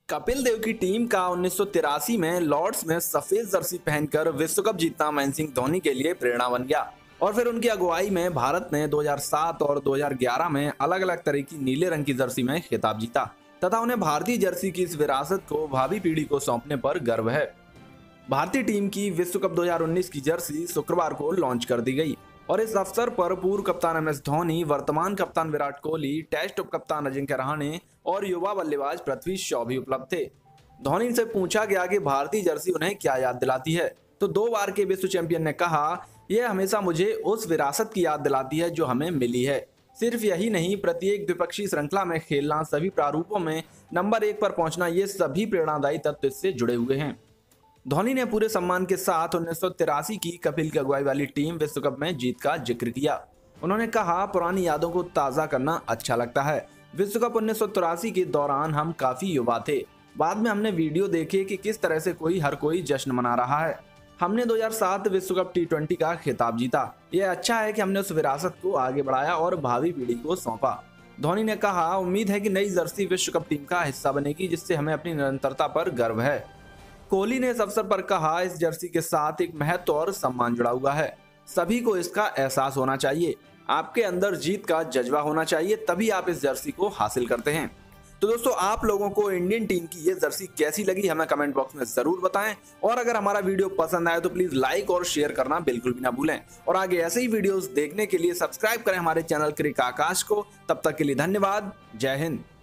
कपिल देव की टीम का 1983 में लॉर्ड्स में सफेद जर्सी पहनकर विश्व कप जीतना महेंद्र सिंह धोनी के लिए प्रेरणा बन गया और फिर उनकी अगुवाई में भारत ने 2007 और 2011 में अलग अलग तरह की नीले रंग की जर्सी में खिताब जीता तथा उन्हें भारतीय जर्सी की इस विरासत को भावी पीढ़ी को सौंपने पर गर्व है। भारतीय टीम की विश्व कप 2019 की जर्सी शुक्रवार को लॉन्च कर दी गई और इस अवसर पर पूर्व कप्तान MS धोनी, वर्तमान कप्तान विराट कोहली, टेस्ट उप कप्तान अजिंक्य रहाणे और युवा बल्लेबाज पृथ्वी शॉ भी उपलब्ध थे। धोनी से पूछा गया कि भारतीय जर्सी उन्हें क्या याद दिलाती है, तो 2 बार के विश्व चैंपियन ने कहा, यह हमेशा मुझे उस विरासत की याद दिलाती है जो हमें मिली है। सिर्फ यही नहीं, प्रत्येक द्विपक्षीय श्रृंखला में खेलना, सभी प्रारूपों में नंबर 1 पर पहुंचना, ये सभी प्रेरणादायी तत्व इससे जुड़े हुए हैं। धोनी ने पूरे सम्मान के साथ 1983 की कपिल की अगुवाई वाली टीम विश्व कप में जीत का जिक्र किया। उन्होंने कहा, पुरानी यादों को ताज़ा करना अच्छा लगता है। विश्व कप 1983 के दौरान हम काफ़ी युवा थे। बाद में हमने वीडियो देखे कि किस तरह से हर कोई जश्न मना रहा है। हमने 2007 विश्व कप T20 का खिताब जीता। यह अच्छा है कि हमने उस विरासत को आगे बढ़ाया और भावी पीढ़ी को सौंपा। धोनी ने कहा, उम्मीद है कि नई जर्सी विश्व कप टीम का हिस्सा बनेगी, जिससे हमें अपनी निरंतरता पर गर्व है। कोहली ने इस अवसर पर कहा, इस जर्सी के साथ एक महत्व और सम्मान जुड़ा हुआ है। सभी को इसका एहसास होना चाहिए। आपके अंदर जीत का जज्बा होना चाहिए, तभी आप इस जर्सी को हासिल करते हैं। तो दोस्तों, आप लोगों को इंडियन टीम की ये जर्सी कैसी लगी, हमें कमेंट बॉक्स में जरूर बताएं। और अगर हमारा वीडियो पसंद आए तो प्लीज लाइक और शेयर करना बिल्कुल भी ना भूलें। और आगे ऐसे ही वीडियोस देखने के लिए सब्सक्राइब करें हमारे चैनल क्रिक आकाश को। तब तक के लिए धन्यवाद। जय हिंद।